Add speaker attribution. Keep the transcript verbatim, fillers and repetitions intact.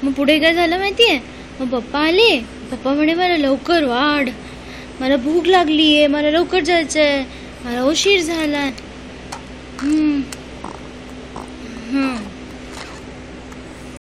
Speaker 1: मग पुढे काय झालं माहितीये, मग पप्पा आले. पप्पा म्हणे मला लवकर वाढ, मला भूक लागलीये, मला लवकर जायचंय, मला उशीर झाला. हम्म